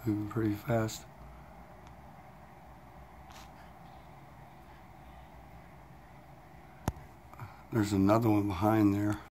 moving pretty fast. There's another one behind there.